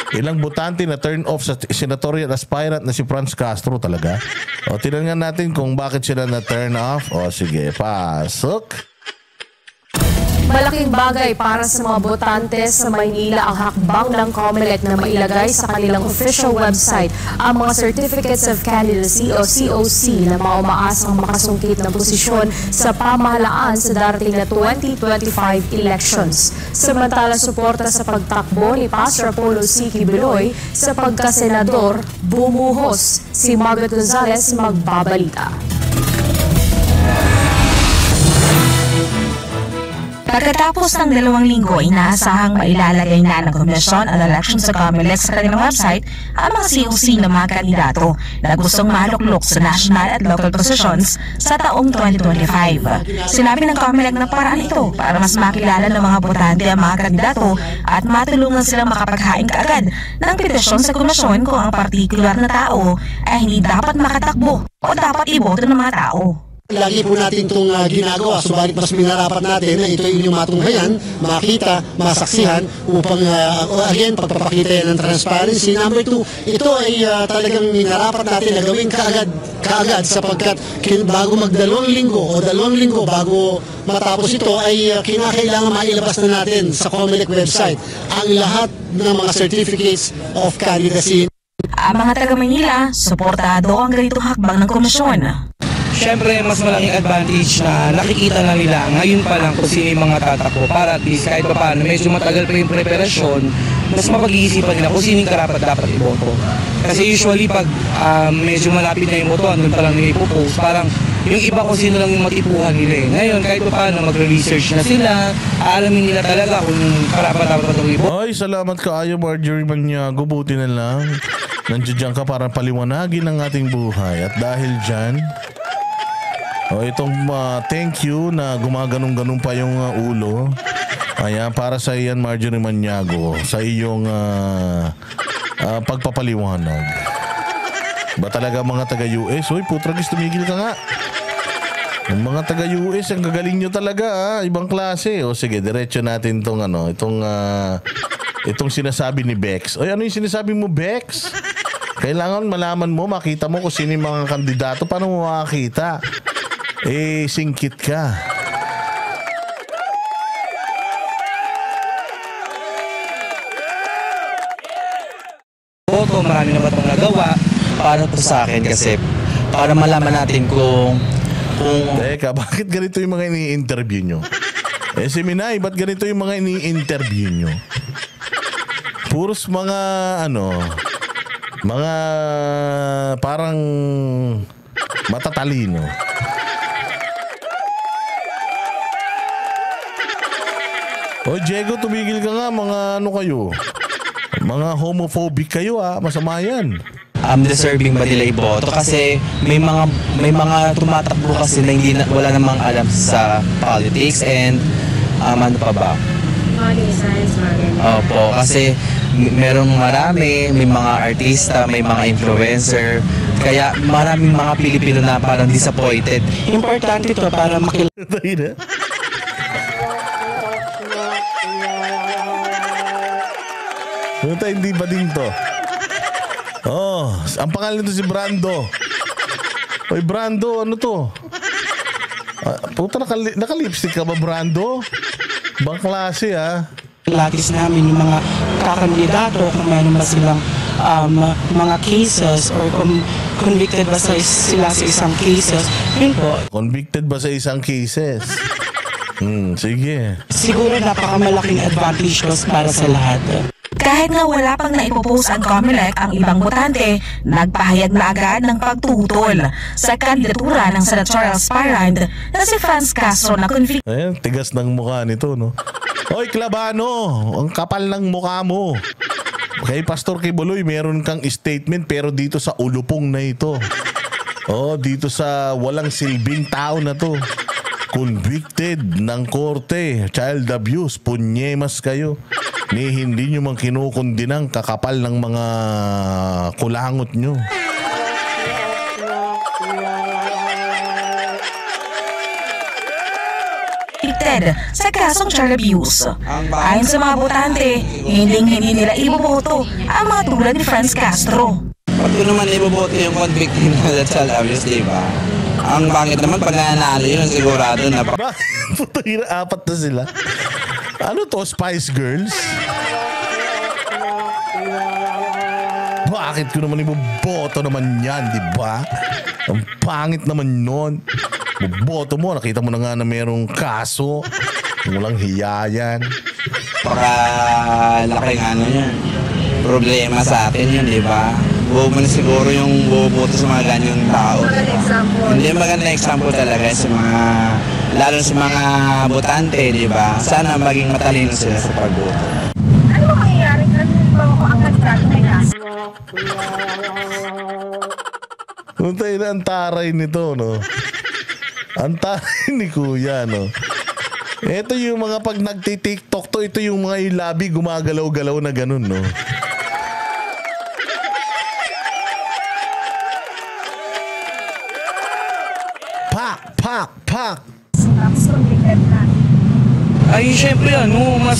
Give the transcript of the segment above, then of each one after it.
Ilang botante na turn off sa senatorial aspirant na si Franz Castro talaga. O, tingnan natin kung bakit sila na turn off. O, sige, pasok. Malaking bagay para sa mga botante sa Maynila ang hakbang ng COMELEC na mailagay sa kanilang official website ang mga Certificates of Candidacy o COC na maumaasang makasungkit ng posisyon sa pamahalaan sa darating na 2025 elections. Samantala, suporta sa pagtakbo ni Pastor Apollo C. Quiboloy sa pagkasenador bumuhos. Si Margaret Gonzalez magbabalita. Pagkatapos ng 2 linggo, inaasahang mailalagay na ng Komisyon on Elections sa COMELEC sa kanilang website ang mga COC ng mga kandidato na gustong maluklok sa national at local positions sa taong 2025. Sinabi ng COMELEC na paraan ito para mas makilala ng mga botante ang mga kandidato at matulungan silang makapaghain kaagad ng petisyon sa komisyon kung ang partikular na tao ay hindi dapat makatakbo o dapat iboto ng mga tao. Lagi po natin itong ginagawa, subalit mas minarapat natin na ito yung matunghayan, makita, masaksihan upang again, pagpapakita yan ng transparency. Number 2, ito ay talagang minarapat natin na gawin kaagad sapagkat bago mag-2 linggo o 2 linggo bago matapos ito ay kinakailangan mailabas na natin sa COMELEC website ang lahat ng mga certificates of candidacy. Ang mga taga-Maynila, suportado ang ganitong hakbang ng komisyon. Siyempre, mas malaking advantage na nakikita na nila ngayon pa lang kung sino yung mga tatakbo para at least kahit pa paano medyo matagal pa yung preparasyon, mas mapag-iisipan nila kung sino yung karapat dapat iboto. Kasi usually pag medyo malapit na yung boto, andun pa lang nila ipopost, parang yung iba kung sino lang yung matipuhan nila eh. Ngayon, kahit pa paano magre-research na sila, aalamin nila talaga kung karapat dapat iboto. Ay, salamat kaayo Marjorie Maniago, buti na lang. Nandiyan ka para paliwanagin ang ating buhay. At dahil dyan, itong thank you na gumaganong-ganong pa yung ulo. Ayan, para sa iyan Marjorie Maniago, sa iyong pagpapaliwanag. Ba talaga mga taga-US? Uy, putragis, tumigil ka nga. Ang mga taga-US, ang gagaling nyo talaga, ibang klase. O sige, diretso natin itong sinasabi ni Bex. Oy, ano yung sinasabi mo, Bex? Kailangan malaman mo, makita mo kung sino yung mga kandidato. Paano mo makakita? Singkit ka. Boto, marami na ba itong nagawa? Para po sa akin kasi para malaman natin kung Teka, bakit ganito yung mga ini-interview nyo? Si Minay, ba't ganito yung mga ini-interview nyo? Puros mga mga parang matatalino. Diego, tumigil ka nga, mga kayo? Mga homophobic kayo masama yan. Deserving ba nila iboto kasi may mga tumatakbo kasi na wala namang alam sa politics and ano pa ba? Opo, kasi merong marami, may mga artista, may mga influencer, kaya maraming mga Pilipino na parang disappointed. Importante ito para makilala. Hindi ba din to? Ang pangalan nito si Brando. Oy, Brando, ano to? Puta, naka-lipstick ka ba, Brando? Bang klase, Lagis namin yung mga kakandidato kung meron ba silang mga cases or convicted ba sila sa isang cases. Yun po. Convicted ba sa isang cases? Sige. Siguro napakamalaking advantage para sa lahat. Kahit nga wala pang naipopost ang COMELEC, ang ibang botante nagpahayag na agad ng pagtutol sa kandidatura ng senatorial aspirant na si Franz Castro na convicted. Ayan, tigas ng mukha nito, no? Hoy, Klabano, ang kapal ng mukha mo. Kay Pastor Quiboloy, meron kang statement pero dito sa ulupong na ito. Dito sa walang silbing tao na to. Convicted ng korte, child abuse, punyemas kayo. Ni hindi nyo man kinukundinang kakapal ng mga kulangot nyo. convicted sa kasong child abuse. Ayon sa mga botante, hindi nila iboboto ang mga tulad ni Franz Castro. Pag ko naman iboboto yung convicted na child abuse, di ba? Ang bangit naman pag nanalo yun, sigurado na. Putang ina, 4 na sila. Ano to, Spice Girls? Bakit ko naman iboboto naman yan, di ba? Ang pangit naman nun. Boboto mo, nakita mo na nga na merong kaso. Walang hiya yan. Baka laking yan. Problema sa atin yun, di ba? Bobo na siguro yung boboto sa mga ganyang tao. Hindi maganda example talaga sa mga, lalo sa mga botante, di ba? Sana maging matalino sila sa pagboto. Ano mangyayari kung ang kandidato may kaso? Puntay na ang taray nito, no? Ang taray ni Kuya, no? Ito yung mga pag nagti-TikTok to, ito yung mga ilabi gumagalaw-galaw na ganun, no? Pak! Ay, syempre mas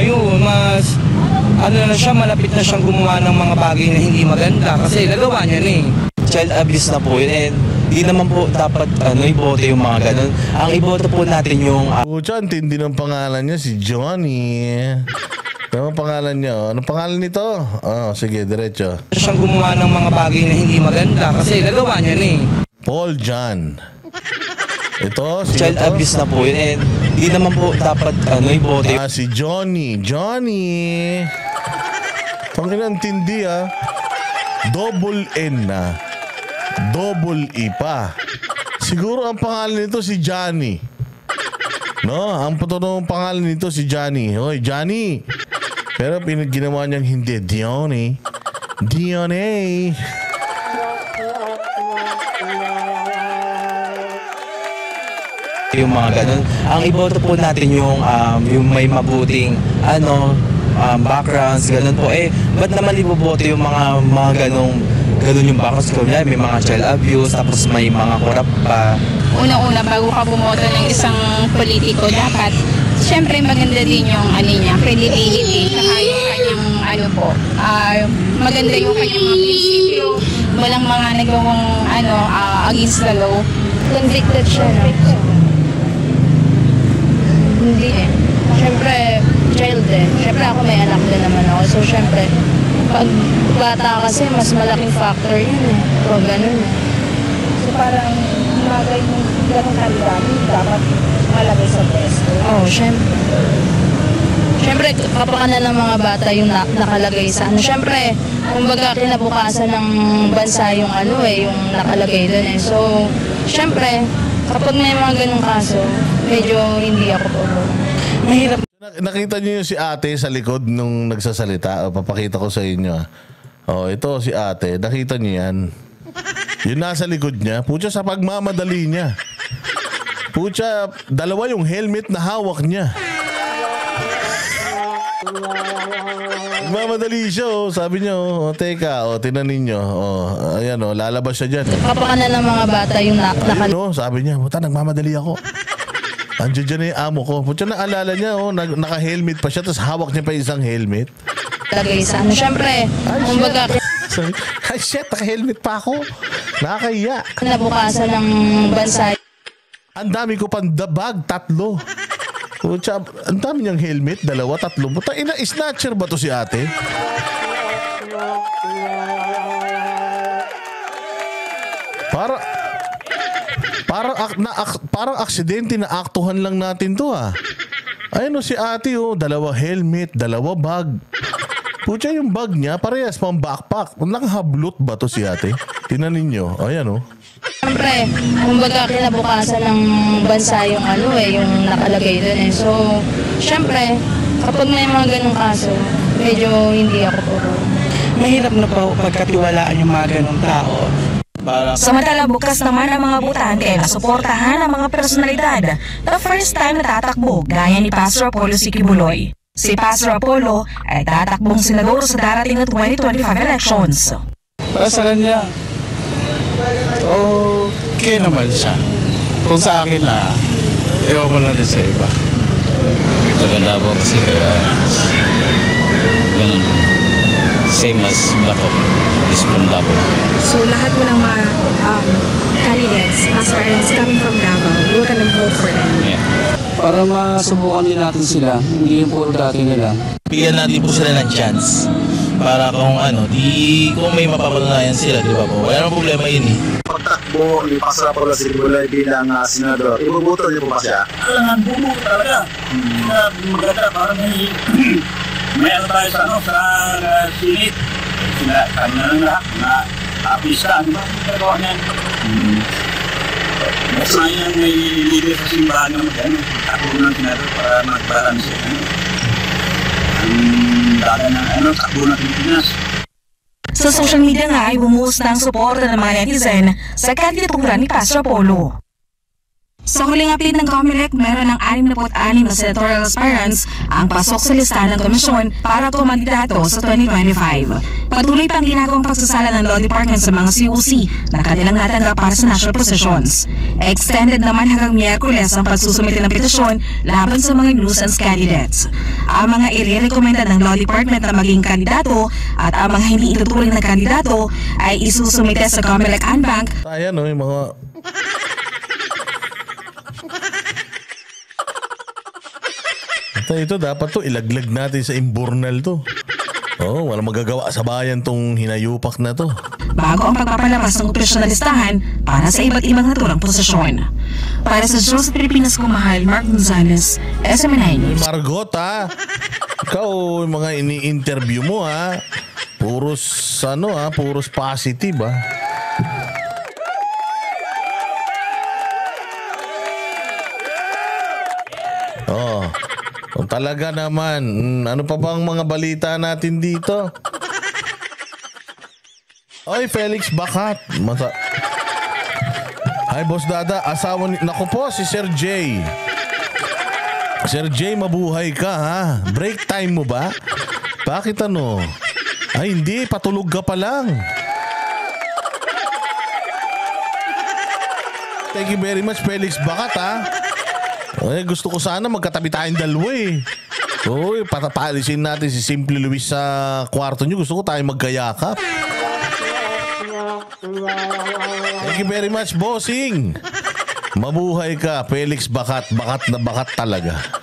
na siya, malapit na siyang gumawa ng mga bagay na hindi maganda kasi nagawa niya na Child abuse na po yun, and di naman po dapat iboto yung mga ganun. Ang iboto po natin yung... Pucha, ang tindi ng pangalan niya, si Johnny. Ano pangalan niya? Oh? Ano pangalan nito? Oh, sige, diretso. Siyang gumawa ng mga bagay na hindi maganda kasi nagawa niya na Paul John. Ito, sino child to? abuse na po yun, and di naman po dapat iboto yung... Si Johnny. Pangilang tindi Double N na. Double E pa. Siguro ang pangalan nito si Johnny. No? Ang totoong pangalan nito si Johnny. Hoy, Johnny. Pero ginawa niyang hindi. Dione. Yung mga ganun. Ang iboto po natin yung may mabuting backgrounds, ganun po. Ba't naman iboboto yung mga ganun yung backgrounds ko? May mga child abuse, tapos may mga korap pa. Una-una, bago ka bumoto ng isang politiko, dapat syempre maganda din yung niya, credibility, saka yung kanyang maganda yung kanyang mga prinsipyo, walang mga nagawang against the law. Convicted siya, no? Hindi Siyempre, child Siyempre ako may anak din naman ako. So, siyempre, pag bata kasi, mas malaking factor yun Pag ganun So parang magay yung ganong kandidato, dapat malagay sa pwesto. Oo, siyempre. Siyempre, kapakanan ng mga bata yung nakalagay sa Siyempre, kumbaga kinabukasan ng bansa yung yung nakalagay dun So, siyempre, kapag may mga ganong kaso, medyo hindi ako po. mahirap. Nakita niyo yung si ate sa likod nung nagsasalita. Papakita ko sa inyo. Ito si ate. Nakita niyo yan. Yung nasa likod niya. Pucha, sa pagmamadali niya. Pucha, 2 yung helmet na hawak niya. Mamadali siya, sabi niya, teka, tinanin niyo. Ayan, lalabas siya dyan. Kapakanan ng mga bata yung sabi niya, puta, nagmamadali ako. Andiyan dyan na yung amo ko. Puta, naalala niya, naka-helmet pa siya, tapos hawak niya pa isang helmet. Lagay sa Siyempre, kumbaga, ay shit, naka-helmet pa ako. Nakakahiya. Kinabukasan ng bansa. Ang dami ko pang bag, 3. Pucha, ang dami niyang helmet, 2, 3. Puta, snatcher ba to si ate? Parang aksidente na aktuhan lang natin to Ayun si ate 2 helmet, 2 bag. Pucha, yung bag niya parehas pang backpack. Nakahablot ba to si ate? Tingnan ninyo. Ayan Siyempre, kumbaga kinabukasan ng bansa yung yung nakalagay dun So, siyempre, kapag may mga ganong kaso, medyo hindi ako po. Mahirap na po pagkatiwalaan yung mga ganong tao. Samantala bukas naman ang mga botante na suportahan ang mga personalidad the first time na tatakbo gaya ni Pastor Apollo Sikibuloy. Si Pastor Apollo ay tatakbong senador sa darating na 2025 elections. Para sa kanya, okay naman siya. Kung sa akin ewan ko lang din sa iba. Maganda po kasi ganun. Same as Bato is from Davao. So lahat mo ng mga candidates, aspirants coming from Davao, you're gonna vote for them? Yeah. Para masubukan din natin sila, hindi yung puro dati nila. Bigyan natin po sila ng chance para kung kung may mapapatunayan sila, di ba po? Wala nang problema yun eh. Pagtakbo ni Pastor Apollo Sibulay bilang senador, ibubuto niyo po ba siya? Kailangan bumuto talaga. Maganda, parang may tayo sa Senate. Sila, kanya lang lahat na apista. Ano ba? Nagawa niyan. Mas na yan may leader sa simbahan naman. Takbo ng senador para mag-balance. Ang dala ng takbo ng Pilipinas. Sa social media nga ay bumuhos na ang suporta ng mga netizen sa kandidatura ni Pastor Apollo. Sa huling update ng COMELEC, meron ng 66 na senatorial aspirants ang pasok sa listahan ng komisyon para kumandidato sa 2025. Patuloy pang ginagawang pagsasala ng Law Department sa mga COC na kanilang natanggap para sa national positions. Extended naman hanggang Miyerkules ang pagsusumite ng petisyon laban sa mga nuisance candidates. Ang mga irerekomenda ng Law Department na maging kandidato at ang mga hindi ituturing na kandidato ay isusumite sa COMELEC Anbank. Ayan yung mga... Ito dapat to ilaglag natin sa imburnal to. Wala magagawa sa bayan tong hinayupak na to. Bago ang pagpapalabas ng opisyal na listahan para sa iba't ibang naturang posisyon. Para sa Diyos sa Pilipinas Kumahal, Mark Gonzalez, SMN9 News. Margot ikaw yung mga ini-interview mo puros puros positive Talaga naman. Ano pa bang mga balita natin dito? Oy, Felix Bakat. Hi, Boss Dada. Asawa ni... Naku po, si Sir J. Sir J, mabuhay ka Break time mo ba? Bakit Ay, hindi. Patulog ka pa lang. Thank you very much, Felix Bakat gusto ko sana magkatabi tayong dalawa patapalisin natin si Simply Luis sa kwarto nyo. Gusto ko tayong magkayakap. Thank you very much, bossing. Mabuhay ka, Felix Bakat. Bakat na bakat talaga.